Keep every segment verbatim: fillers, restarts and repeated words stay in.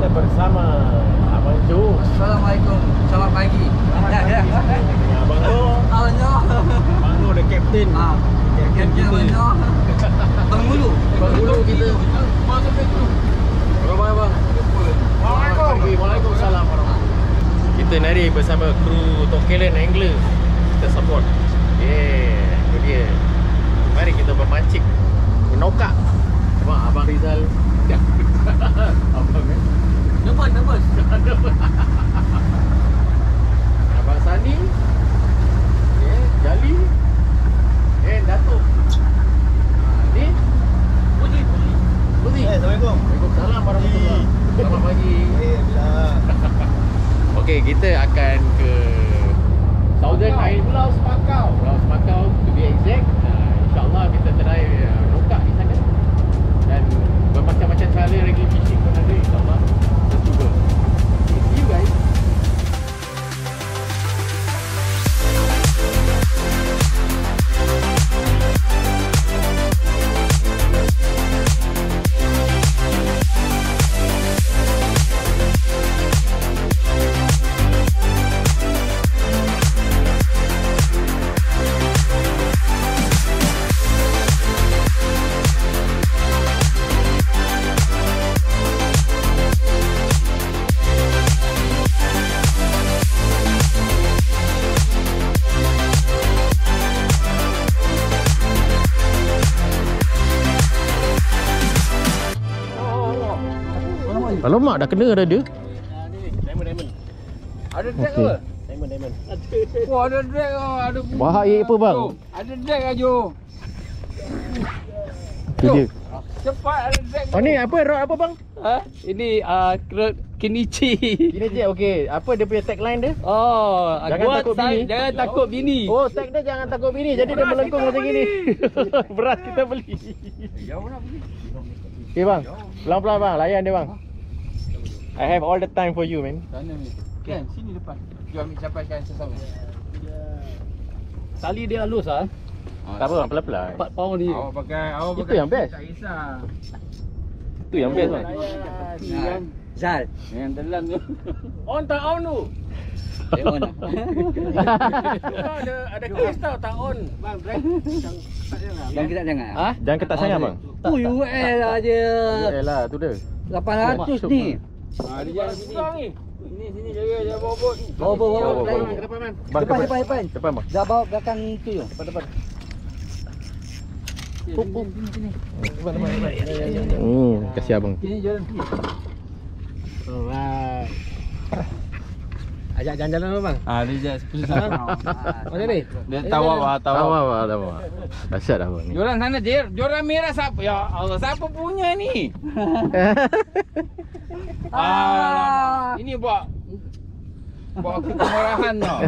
bersama Abang Jo. Assalamualaikum. Selamat pagi. Ya, ya. Abang Jo. Abang Jo. Abang Jo the captain. Ah, captain Abang Jo. Penghulu. Penghulu kita. Masuk itu. Berapa bang? Waalaikumsalam. Waalaikumsalam. Kita nari bersama kru Tokelan Angler. Kita support. Yeah, itu dia. Mari kita bermancing. Menokak. Abang, Abang Rizal. Abang eh? Depan, depan. Abang Sani. Eh, Jali. Eh, Datuk. Ha, ni Putri, Putri. Putri. Eh, Assalamualaikum. Waalaikumsalam warahmatullahi. Selamat pagi. Eh, bila. Okey, kita akan ke Southern Island, Pulau Semakau. Pulau Semakau to be exact. Uh, InsyaAllah kita try uh, lokak di sana. Dan bermacam-macam cara lagi fishing pun ada, insyaAllah. Kita cuba. Okay, see you guys. Alamak, dah kena dah dia. Diamond, diamond. Ada drag Okey. ke? Diamond, diamond. Wah, ada drag oh, ada. Bahaya apa bang? Ada drag ah Jo. Tu dia. Cepat ada drag. Oh ni apa? Rod apa bang? Ha? Ini ah uh, Kenichi. Kini je, okey. Apa dia punya tagline dia? Oh, Jangan buat takut saya- bini. Jangan takut bini. Oh, tag dia jangan takut bini. Jadi dia melengkung macam gini. Beras kita beli. Jauh nak beli. Okey bang. Pelan-pelan bang, layan dia bang. I have all the time for you, man. Sana ni. Kan sini depan. Jom ambil sampaikan sesama. Tali dia halus ah. Tak apa bang, pelan-pelan. empat pound ni. Awak pakai, awak Itu pakai yang best. tak kisah. Itu yang best bang. Yang Zal. Yang dalam tu. On tak on tu? Tengok nak. ada ada kes tau tak on. Bang, drag. Tak jangan. Yang kita jangan. Ah, jangan ketat sangat bang. Tu U L aja. Yalah, tu dia. lapan ratus ni. Ha, dia jangan kurang ni. Ini sini jaga dia bawa bot. Bawa bawa bawa. Bawa, bawa. Depan Bang, depan depan depan. Depan bang. Dah bawa belakang tu yo. Depan depan. Pum pum. Depan depan depan. Hmm, kasih abang. Sini jalan sini. Alright. Ajak jalan-jalan apa bang? Ah, dia just pusing. Macam ni? Dia tawar ah, Tahu tawar. apa, tahu apa. Dahsyat dah bang ni. Joran sana dia, joran merah siapa? Ya Allah, siapa punya ni? Ah, ini buat buat aku kemarahan tau.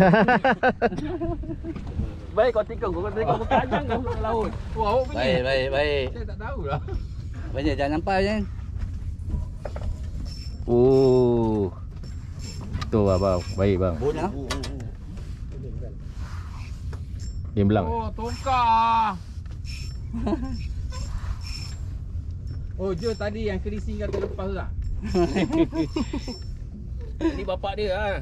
Baik kau tikung, kau tikung kau kajang kau ke laut. Wah, awak punya. Baik, baik, baik. Saya tak tahu lah. Banyak jangan nampak kan. Oh. Tu abang, baik bang. Bona. Dia belang. Oh, tongkar. Oh, Jo tadi yang kerisi kata lepas tu tak? Ini bapak dia ah.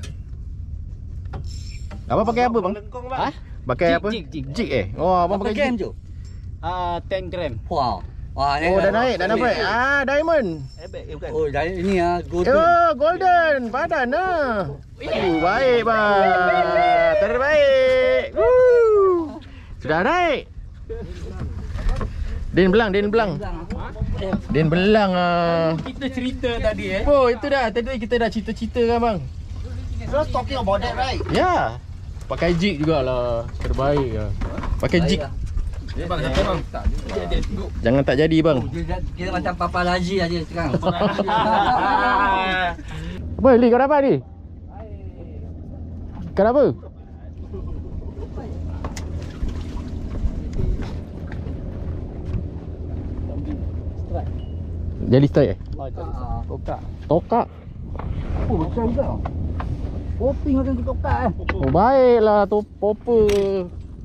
Abang pakai apa bang? Ha? Pakai Jig, apa? jig, jig. Jig eh? Oh, abang Berapa pakai gram jig. tu? Ah, ten gram. Wow. Wah, Oh, dah naik, dah nampak. Ah, diamond. Oh, dah ini ah, golden. Oh, golden. Padan lah. Oh, baik bang. Terbaik. Woo. Sudah naik. Din belang, Din belang. Din belang ah. Kita cerita tadi eh. Oh, itu dah. Tadi kita dah cerita-cerita kan bang. You're talking about that, right? Ya. Pakai jig jugalah. Terbaik lah. Pakai jig. Bang, satu bang. Dia dia duduk. Jangan tak jadi bang. Dia kira macam paparazi aja sekarang. Apa Li, kau dapat ni? Kau dapat apa? Jadi strike eh? Tokak. Tokak. Oh, besar juga. Poping macam tu tokak eh. Oh baiklah tu popper.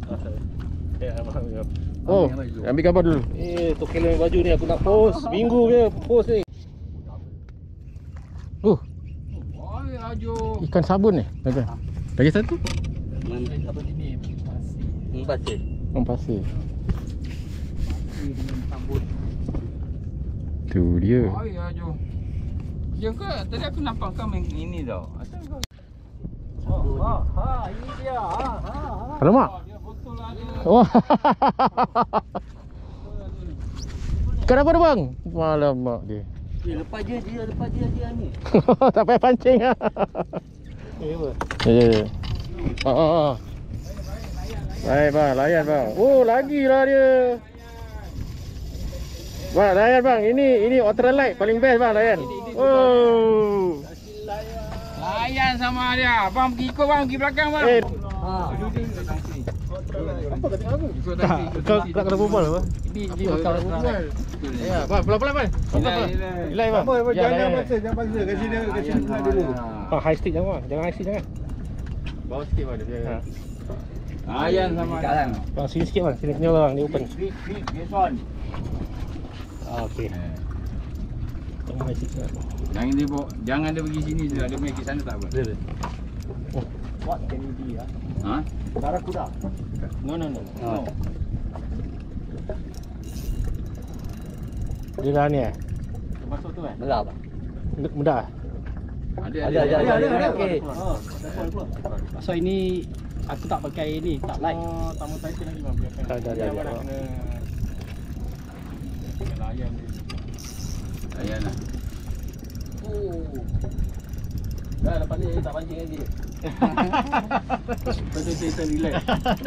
Oh, ambil gambar dulu. Eh, Tokelan baju ni aku nak post. Minggu ke post ni. Oh, Oi, ajo. ikan sabun ni. Ada. Lagi satu? Apa sini? Pasir. Oh, pasir. Dengan sabun. Tu dia. Oi, ajo. Ya ke? Tadi aku nampak kau main ini tau. Asal kau? Ha, ha, ini dia. Ha, ha, ha. Alamak. Dia betul lah dia. Wah. Kenapa tu bang? Alamak dia. Eh, lepas je dia, lepas dia dia ni. Tak payah pancing ah. Eh, apa? Ya ya ya. Ah ah ah. Baik bang, layan bang. Oh, lagilah dia. Bang, layan bang. Ini ini ultralight paling best bang layan. Oh. Layan sama dia. Bang pergi ikut bang, pergi belakang bang. Eh, Ha. Apa kata aku? Ikut tak, kau kau kena berbual apa? Ini ini bakal berbual. Ya, bang, pelan-pelan bang. Ilai, ilai. Ilai bang. Apa, apa, Ya, jangan layan. paksa, jangan paksa. Kasi dia, kasi dia buka dulu. Ah, high stick jangan bang. Jangan high stick jangan. Bawa sikit bang dia. Ha. Layan sama dia. Bang, sini sikit bang. Sini sini bang, ni open. Big, big, this one. Ah, okey. Jangan high stick jangan. Jangan dia bawa, jangan dia pergi sini je. Dia main ke sana tak apa. What can you be, ah? Ha? Barakuda. No no no. Ah. Dia dah ni eh? Masuk tu eh? Belah, Abang. Mudah? Ada Ada, ada, ada, ada, ada. Okey. So ini aku tak pakai ni, tak light. Oh, tamu Titan lagi bang. Biarkan. Dah, dah, dah, Dia dah. nak kena kena layan dia. Layan lah. Dah lepas ni tak pancing lagi. Betul Titan relax.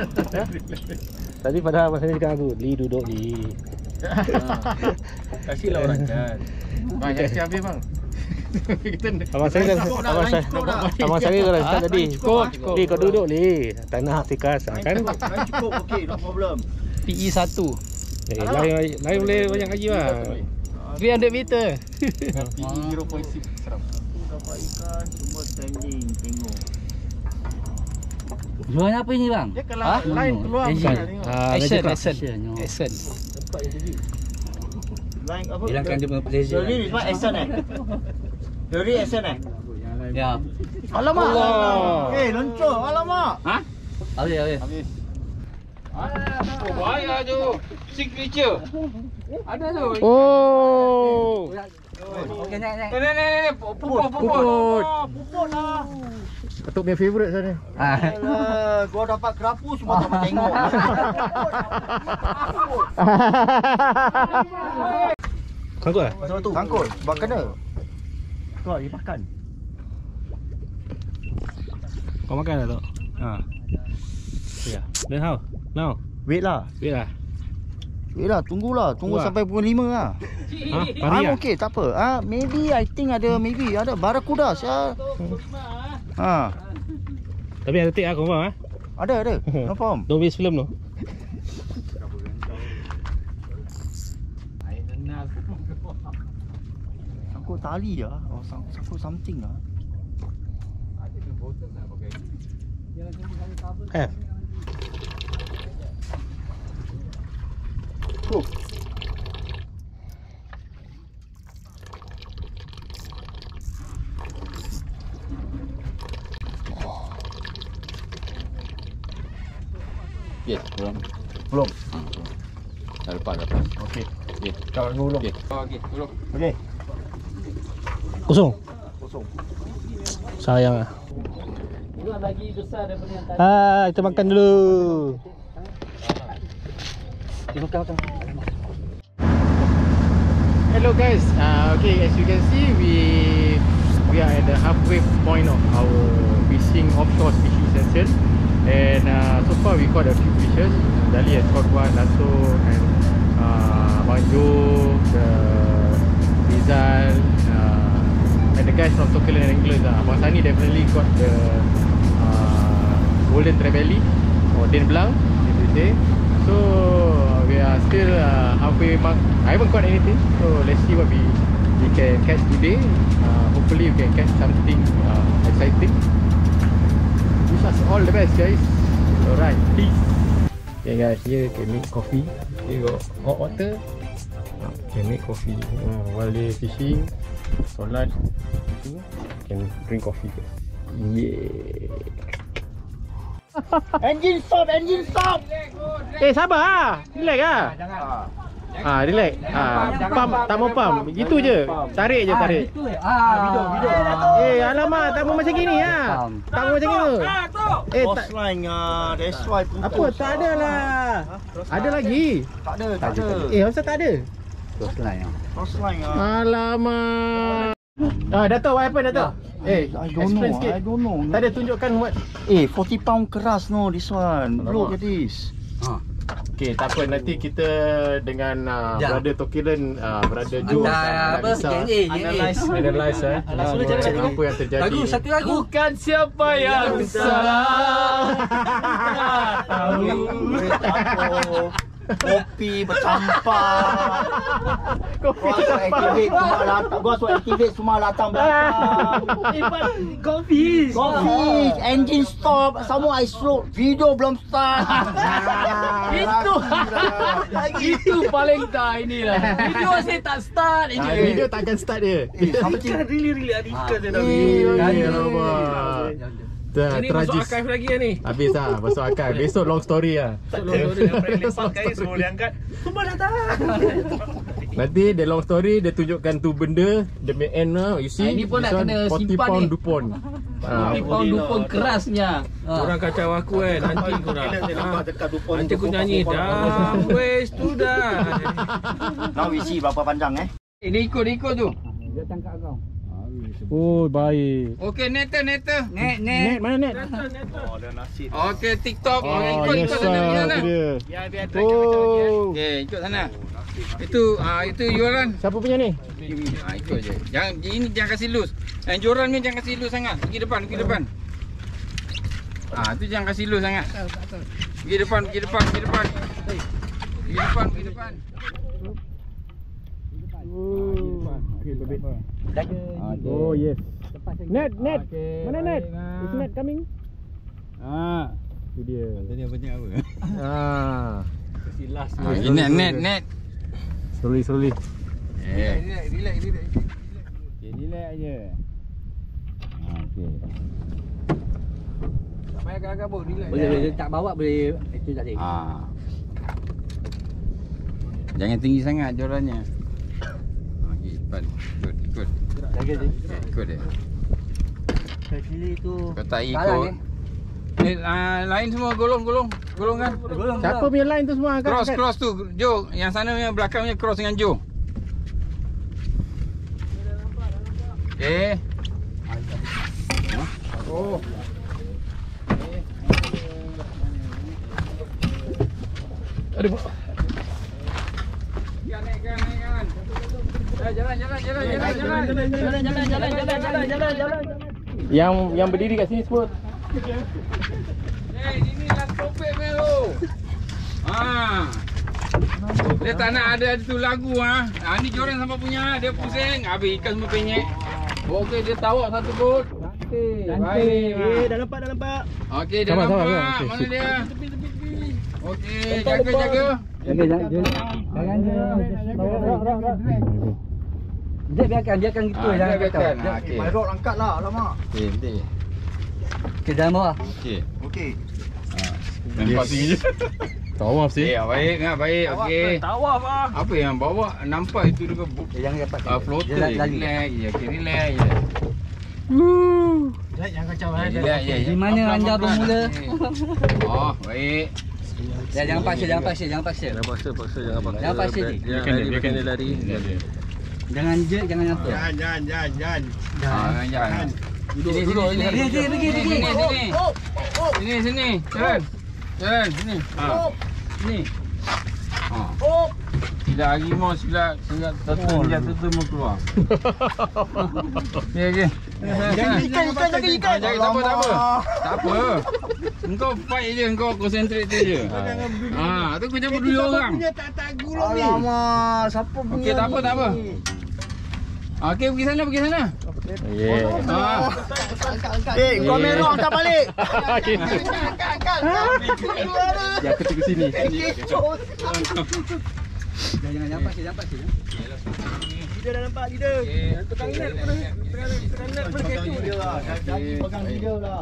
Tadi padahal masa ni cakap aku, Li duduk Li. Kasihlah orang kan. Bang, jangan siap habis bang. Kita Abang saya dah, Cukup dah, abang lain saya, cukup dah. abang saya dah start tadi. Cukup, cukup. Li kau duduk Li. Tanah tikas kan. Lain cukup, okey, no problem. P E satu. Eh, lain lain boleh banyak lagi bang. three hundred meter. P E zero point six seram. Dapat ikan, semua standing, tengok. Jual apa ini bang? Dia kalau lain keluar Action. bukan tengok. Ah, Action, dah action. cakap. Action. Lain apa? Hilangkan dia punya pleasure. Jadi ni semua action eh? Jadi action eh? Ya. Alamak. Allah. Eh, loncor. Alamak. Ha? Habis, habis. Habis. Oh, bahaya tu. Signature. Ada tu. Oh. Okey, naik, naik. Ni ni ni ni puput puput. Puput. Puput lah. Ketuk punya favourite sana. Ah. Alah, gua dapat kerapu semua tak tengok. Sangkut ah? Pasal tu. Sangkut. Sebab kena. Tu lah, dia makan. Kau makan dah tak? Ha. Ya. Then how? Now. Wait lah. Wait lah. Wait lah, tunggulah. Tunggu Tunggu lah. sampai pukul lima lah. Ha? Pari I'm ah. okay, tak apa. Ah, maybe I think ada maybe ada barakuda sia. Ha. Tapi ada tik ah confirm ah. Ada ada. No problem. Don't waste film tu. Sangkut tali ah. Oh, sang, sangkut something ah. Have. Oh. Yes, belum. Belum. Dah lepas dah lepas. Okey. Okey. Kau belum. Okey. Okey, belum. Okey. Kosong. Kosong. Sayang ah. Ini lagi besar daripada yang tadi. Ah, kita makan dulu. Kita makan makan. Hello guys, uh, okay, as you can see, we we are at the halfway point of our fishing offshore fishing session, and uh, so far we caught a few fishes. Dali has caught one, Lasso, and uh, Manjo, the Rizal, uh, and the guys from Tokelan Anglers. Uh, Abang Sani definitely got the uh, Golden Trevally or Den Blanc, as they say. So we are still uh, halfway mark. I haven't caught anything, so let's see what we we can catch today. Uh, hopefully we can catch something uh, exciting. Wish us all the best, guys. Alright, peace. Okay guys, here you can make coffee. Here you got hot water. You can make coffee uh, while they fishing. solat, can drink coffee first. Yeah. Engine stop, engine stop. Eh sabar ah. Relax ah. Ah, relax. Ah, pump, tak mau pump. Gitu je. Tarik je, tarik. Ah, video, video. Eh, alamak, tak mau macam gini ah. Tak mau macam gini. Eh, tak, Cross line ah, that's why putus. apa? Tak ada lah. Ada lagi. Tak ada, tak ada. Eh, asal tak ada? Cross line ah. Cross line ah. Alamak. Ah, Dato', what happened, Dato'? Eh, I don't know, explain sikit. I don't know. Tak ada tunjukkan what. Eh, forty pound keras no this one. Look at this. Ha. Okay, tak apa, nanti kita dengan uh, Ya. Brother Tokilen, uh, Brother Joe Anda apa? Analisa, J A, J A. analyse, analyse eh. Analyse. Apa yang terjadi. Lagu, satu lagu. Bukan siapa yang salah. Tahu. Kopi bercampur. Kopi Gua suruh activate semua latang. Gua suruh activate semua latang belakang. Coffee. Coffee, engine stop. Sama I slow. Video belum start. Itu. Itu paling tak inilah. Video saya tak start Ah, je. video takkan start dia. Something really really adikkan je Eh, alamak. Dah, Ini masuk tragis. archive lagi lah ni. Habis lah, masuk akal. Besok long story lah. Lepas kali semua boleh angkat. Semua datang. Nanti the long story dia tunjukkan tu benda the main end lah. You see, Ah, ini pun this nak one kena forty simpan pound ni. dupon. Ah, Ini pound dupon kerasnya. Korang kacau aku kan. Nanti korang. Ha. Nanti aku nyanyi dah. Wes tu dah. Now we see berapa panjang eh. Ini ikut ikut tu. Dia tangkap kau. Oh, baik. Okey, neta neta. Net Net net. mana net? Okey, TikTok. Oh, ikut yes ikut sana sir, sana. tu dia. Biar biar Oh, Okey, ikut sana. Itu ah itu yuran. siapa punya ni? Ah ikut je. Jangan ini jangan kasih loose. Yang joran ni jangan kasih loose sangat. Pergi depan, pergi depan. Ah, tu jangan kasih loose sangat. Pergi depan, pergi depan, pergi depan. Pergi depan, pergi depan. Oh, yes. Net, net. Mana net? Is net coming? Ah. Tu dia. Tadi banyak apa? Ah. Ah, ini net net net. Slowly, slowly. Eh. Okay, relax je. Ah, okey. Tak payah gagabut, relax. Boleh boleh tak bawa boleh itu tadi. Ah. Jangan tinggi sangat jorannya. Okey, cepat. Ikut, ikut. Jaga je. Okay, ikut dia. Saya pilih tu. Kau tak Salah ikut. Eh, ah, lain semua golong, golong. Golong kan? Golong. Siapa punya line tu semua? angkat, Cross, angkat. cross tu. Jo, yang sana punya belakangnya cross dengan Jo. Eh. Oh. Aduh. Ya, naikkan, naikkan. Eh, jalan, jalan, jalan, jalan, jalan. Jalan jalan jalan jalan jalan jalan jalan. Yang yang berdiri kat sini semua. Eh, ini lah topik punya tu. Ah. Dia tak nak ada tu lagu ah. Ha. Ah, ni joran sampai punya. Dia pusing. Habis ikan semua penyek. Okey, dia tawak satu bot. Cantik. Baik. Eh, dah nampak dah nampak. Okey, dah Sabar, nampak. sabar, sabar. Okey, Mana sip. dia? Okey, jaga jaga. Jaga jaga. Jangan dia. Dia biarkan biarkan gitu Ah, jangan biarkan. kacau. Ah, okey. My rod angkat lah, alamak. Okey, nanti. Ke dalam bawah. Okey. Okey. Nampak tinggi je. Tawaf sih. Eh, baik ngah baik. Okey. Tawaf ah. Apa yang bawa nampak itu dekat bu- Eh, jangan dapat. ah, floater. Dia lari. Relax je. Okey, relax je. Jangan kacau eh. Relax je. Di mana anda bermula? Oh, baik. Ya, jangan paksa, jangan paksa, jangan paksa. Jangan paksa, paksa jangan paksa. Jangan paksa je. Biarkan dia, biarkan dia lari. Jangan je, jangan apa. Jangan, jangan, jangan, jangan. Ah, jangan. Duduk, Sini, duduk. sini, Pergi, pergi, pergi, pergi. Sini, sini. Sini, sini. Jalan. Jalan, sini. Ha. Sini. Ha. Tidak harimau silap silap tertun dia tertun mau keluar. Okey, okey. Jaga ikan, ikan, jaga ikan. Ah, jaga, tak apa, tak apa. Tak apa. Engkau fight je, engkau concentrate tu je. Ha, tu kau jangan dulu orang. Alamak, siapa punya Okey, tak apa, ni? tak apa. Okey, pergi sana, pergi sana. Yeah. Ha. Eh, kau merah angkat balik. Ya, aku tunggu sini. Jangan nampak sih, nampak sih. Leader dah nampak, leader. Tukang net pun tukang net pun kecoh dia lah. Janji pegang leader lah.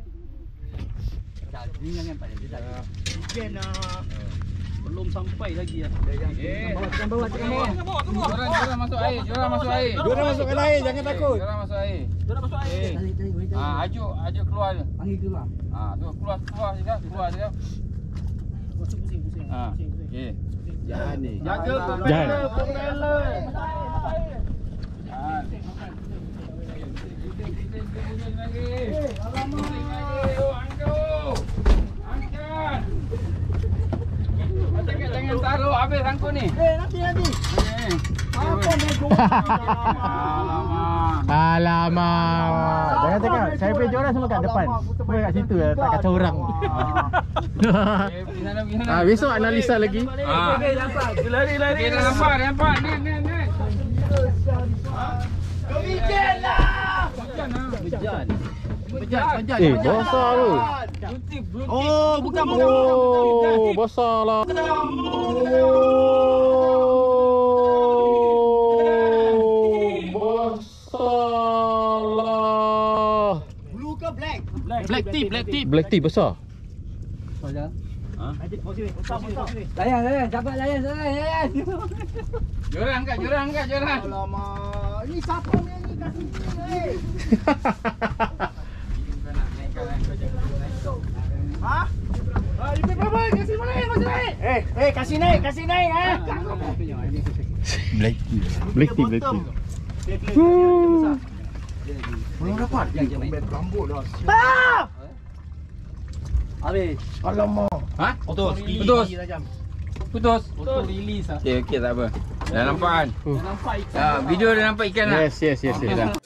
Daging jangan nampak dia dah. Ikan nak. Belum sampai lagi ya. Eh, Tekan bawah, tekan bawah. Joran, joran masuk air, joran masuk air. Diorang masukkan air, jangan takut. Joran masuk air. Dah masuk air. Tarik, tarik, tarik. Ah, ajuk, ajuk keluar je. Panggil keluar. Ah, tu keluar, keluar je kan, keluar je kan. Pusing, pusing, pusing. Ah, okey. Jangan ni. Jaga Jangan. propeller. Jangan taruh habis sangkut ni. Eh, nanti nanti. Apa nego? Alamak. Alamak. Jangan cakap. Saya pergi orang semua kat depan. Boleh kat situ ya, tak kacau orang. Eh, pergi sana, pergi sana. Ah, besok analisa lagi. Ah. Okey, nampak. Lari, lari. Okey, dah nampak, dah nampak. Net, net, net. Weekend lah. Bejan. Bejan, bejan. Eh, besar tu. Oh, bukan bukan bukan. Oh, besar lah. Besar lah. Blue ke black? Black tip, black tip. Black tea besar. Layan, layan. Capat layan, layan, layan. Joran angkat, joran angkat, joran. Alamak. Ini siapa ni ni kat sini ni? Ha? Ah, ini berapa? Kasih mana? Kasih naik. Eh, eh kasih naik, kasih naik ah. Black tea. Black tea, black tea. Belum dapat. Rambut dah. Stop! Habis. Alamak. Ha? Putus. Putus. Putus. Auto release ah. Okey, okey, tak apa. Dah nampak kan? Dah nampak ikan. Ah, video dah nampak ikan tak? Yes, yes, yes, yes. Dah.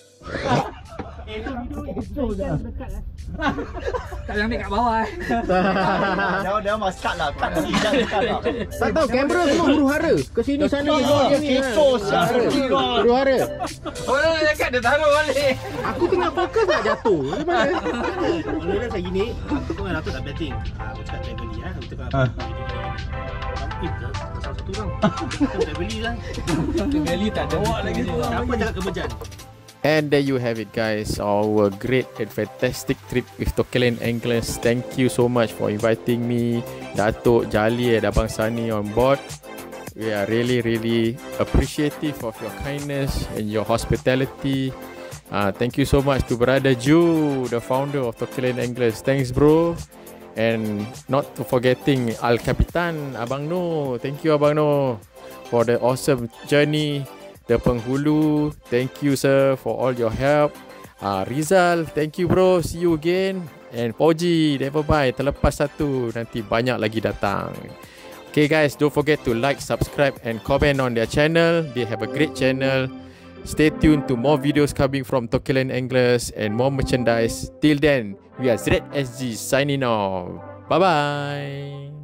Tak jangan kat bawah eh. Dia dia mas cut lah, cut ni jangan cut lah. Tak tahu kamera semua huru hara. Ke sini sana Dia kecoh siapa huru hara. Orang nak cakap dia taruh balik. Aku tengah fokus nak jatuh. Macam mana? Mula-mula saya gini, aku dengan Datuk tak betting. Ah, aku cakap tak beli eh, untuk apa? Tapi salah satu orang. Aku tak beli lah. Beli tak ada. Bawa lagi tu. Siapa cakap kebejan? And there you have it, guys. Our great and fantastic trip with Tokelan Anglers. Thank you so much for inviting me, Datuk, Jali and Abang Sani on board. We are really, really appreciative of your kindness and your hospitality. Uh, thank you so much to Brother Ju, the founder of Tokelan Anglers. Thanks, bro. And not to forgetting Al Capitan, Abang No. Thank you, Abang No, for the awesome journey. The Penghulu, thank you sir for all your help. uh, Rizal, thank you bro, see you again. And Fauji, never bye, terlepas satu, nanti banyak lagi datang. Okay guys, don't forget to like, subscribe and comment on their channel. They have a great channel. Stay tuned to more videos coming from Tokelan Anglers and more merchandise. Till then, we are Z S G signing off. Bye bye.